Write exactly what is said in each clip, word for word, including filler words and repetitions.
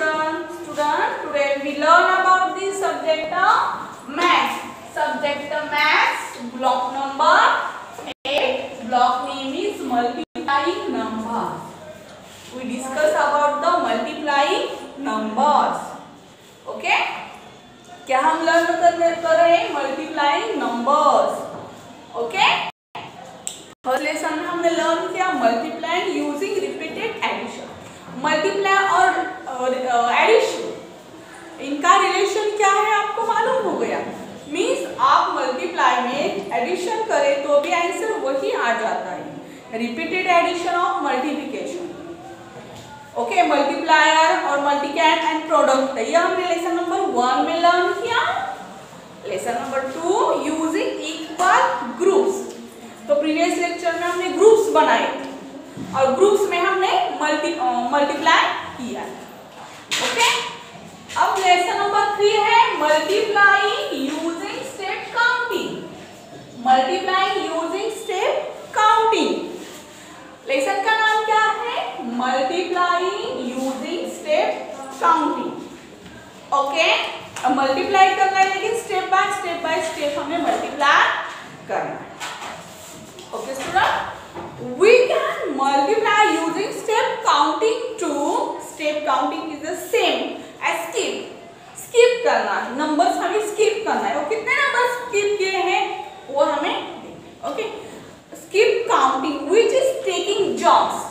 children, student, today we learn about the subject of maths. Subject of maths, block number eight. Block name is multiplying numbers. We discuss about the multiplying numbers. Okay? क्या हम learn कर रहे हैं? Multiplying numbers. Okay, first lesson में हमने learn किया multiplying using repeated addition. Multiply और addition, इनका रिलेशन क्या है आपको मालूम हो गया. मीन्स आप मल्टीप्लाई में एडिशन करें तो भी आंसर वही आ जाता है. Repeated addition of multiplication. Okay, multiplier और मल्टीकैट एंड प्रोडक्ट, ये हमने लेसन नंबर वन में लर्न किया. Lesson number two using equal groups. तो प्रीवियस लेक्चर में हमने ग्रुप्स बनाए और ग्रुप्स में हमने मल्टी मल्टीप्लाई किया. ओके, अब लेसन नंबर थ्री है multiplying using step counting. Multiplying using step counting. Lesson का नाम क्या है? Multiplying using step counting. Okay, अब मल्टीप्लाई करना है लेकिन step by step by step हमें मल्टीप्लाई करना है. Okay student, we can multiply using step counting too. Step counting is the same as skip. Skip करना, नंबर्स हमें स्किप करना है. वो कितने नंबर स्किप किए हैं वो हमें. Okay, skip counting which is taking jumps.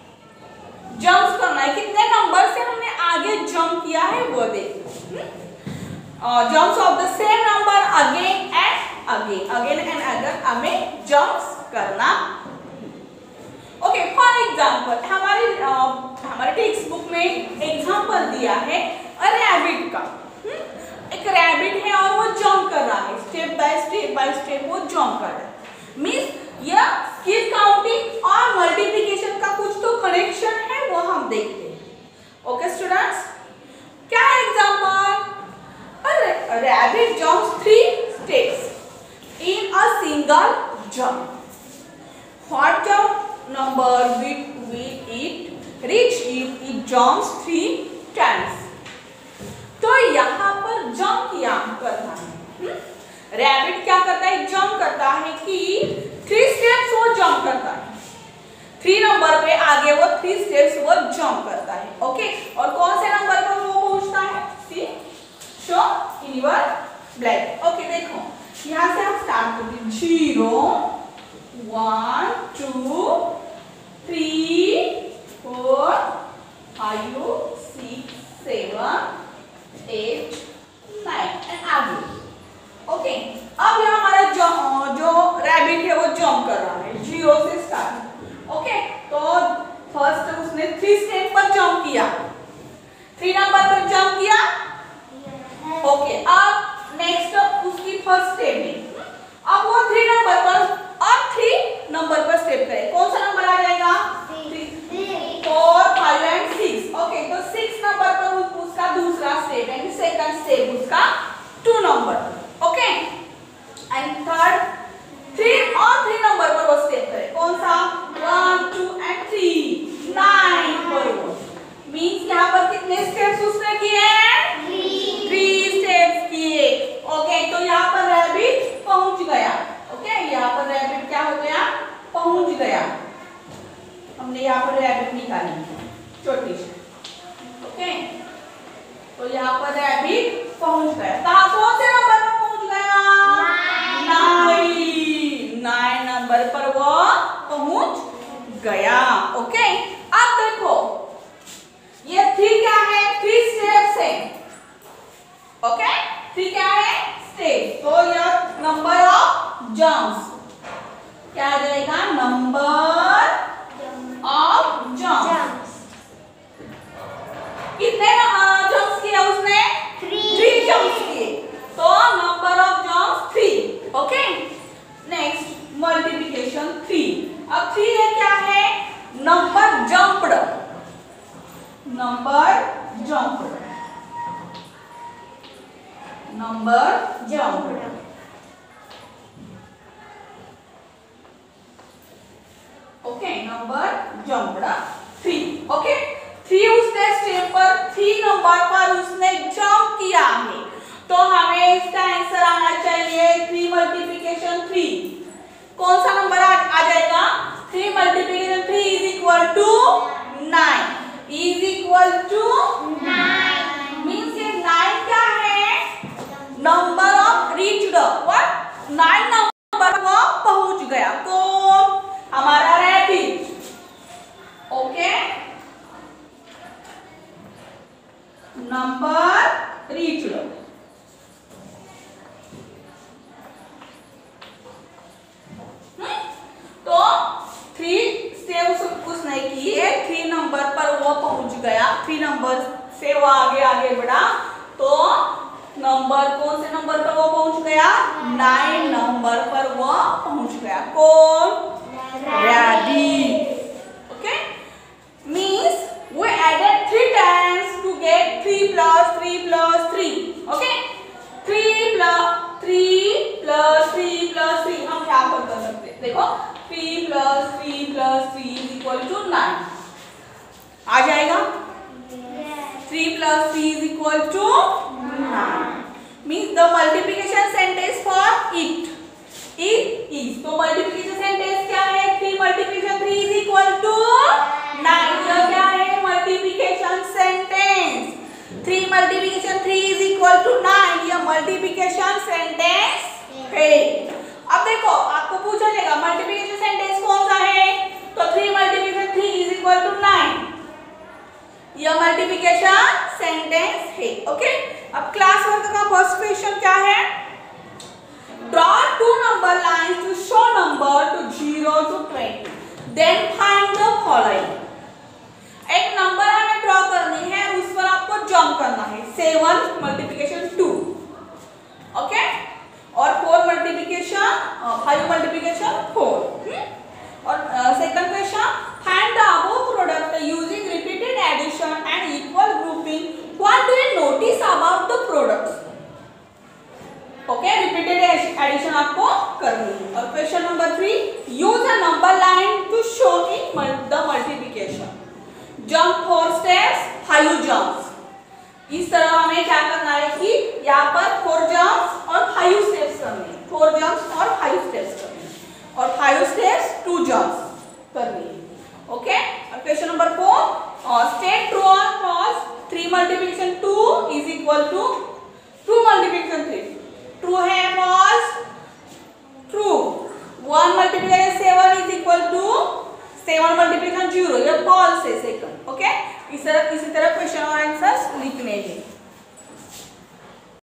Jumps करना है, कितने नंबर से हमने आगे जंप किया है वो देखो. Jumps of the same number again and again again and again हमें जंप्स करना. ओके, फॉर एग्जांपल हमारे हमारे टेक्स्ट बुक में एग्जांपल दिया है अ रैबिट का. एक रैबिट है और वो जंप कर रहा है. Step by step by step वो जंप कर रहा है. मींस यह स्किप काउंटिंग और मल्टीप्लिकेशन का कुछ तो कनेक्शन है, वो हम देखते हैं. ओके स्टूडेंट्स, क्या है example? A rabbit jumps three steps in a single jump. What number will it reach if it jumps three times? तो यहाँ पर जंप किया करना है. रैबिट क्या करता है? जंप करता है कि थ्री स्टेप्स वो जंप करता है. थ्री नंबर पे आगे वो थ्री स्टेप्स वो जंप करता है. ओके, और कौन से नंबर पर वो पहुंचता है? See show in your black. Okay, देखो यहाँ से हम स्टार्ट करते हैं. Zero, one, two, three, four, five, six, seven, eight, nine and आगे. ओके, अब यहाँ हमारा जो जो रैबिट है वो जंप कर रहा है जीरो से स्टार्ट. ओके, तो फर्स्ट उसने थ्री स्टेप पर जंप किया. थ्री नंबर पर जंप किया. ओके, अब नेक्स्ट उसकी फर्स्ट स्टेप है. अब वो थ्री नंबर पर और थ्री नंबर पर स्टेप करे. कौन सा नंबर आ जाएगा? Four, five and six. Okay, तो सिक्स नंबर पर उसका दूसरा स्टेप है, सेकंड स्टेप उसका two number. Okay, and third three और थ्री नंबर पर वो स्टेप करे. कौन सा? One, two and three. Nine पर वो मीन्स यहाँ पर कितने स्टेप्स उसने किए? थ्री स्टेप्स किए. ओके, तो यहाँ पर रैबिट पहुंच गया. ओके, यहाँ पर रैबिट क्या हो गया? पहुंच गया. हमने यहाँ पर रैबिट निकाली छोटी सी. ओके, तो यहाँ पर रैबिट पहुंच गया. कहाँ? कौन से नंबर पर पहुंच गया? नाइन. नाइन नंबर पर वो पहुंच गया. ओके, अब देखो ये थ्री क्या है? थ्री स्टेप्स है. ओके, थ्री क्या है? स्टेप. तो यह नंबर ऑफ जंप्स क्या आ जाएगा? Number of jumps. कितने जंप्स किया उसने? थ्री जंप्स किए. तो number of jumps three. Okay, next multiplication three. अब थ्री है क्या है? Number jumped. Number jumped. Number jumped. Okay, number jumped three. Okay, three उसने स्टेप पर थ्री नंबर कौन सा नंबर आ, आ जाएगा? Three multiplication three is equal to nine, is equal to nine. Means ये नाइन क्या है? Number of reached, what? Nine number वो पहुंच गया। कौन? हमारा रैबिट। Okay, number reached. तो थ्री स्टेप्स उसने किए, थ्री नंबर पर वो पहुंच गया, थ्री नंबर से वो आगे आगे बढ़ा, तो नंबर कौन से नंबर पर वो पहुंच गया? नाइन नंबर पर वो पहुंच गया। कौन? Rabbit. Okay, means we added three times to get three plus three plus three. Okay, three plus three plus three plus three हम यहाँ पर कर सकते हैं। देखो three plus three plus three is equal to nine आ जाएगा। three plus three is equal to nine means the multiplication sentence for it it is। तो multiplication sentence क्या है? three multiplication three is equal to nine। यह क्या है? Multiplication sentence. Three multiplication three is equal to nine, यह multiplication sentence है। अब देखो आपको पूछा जाएगा मल्टीप्लिकेशन सेंटेंस कौन सा है? तो three multiplication three is equal to nine, यह मल्टीप्लिकेशन सेंटेंस है। ओके, अब क्लास वर्क का फर्स्ट क्वेश्चन क्या है? Draw two number lines to show number to zero to twenty, then find the following. एक नंबर हमें ड्रॉ करनी है, उस पर आपको जंप करना है। सेवन मल्टीप्लिकेशन टू, ओके, और four multiplication five multiplication four. और second question, find the above product using repeated addition and equal grouping. What do you notice about the products? Okay, repeated addition आपको करनी है। और question number three, use a number line to show in the multiplication. Jump four steps, five jumps. इस तरह हमें क्या करना है कि यहाँ पर फोर जंप्स और फाइव स्टेप्स करने हैं, फोर जंप्स और फाइव स्टेप्स करने हैं, और फाइव स्टेप्स टू जंप्स करनी है। ओके, और question number four, state true और false. Three multiplication two is equal to two multiplication three, true है false? True. One multiplication seven is equal to seven multiplication zero, ये false है second. Okay, इस तरह इसी तरह question और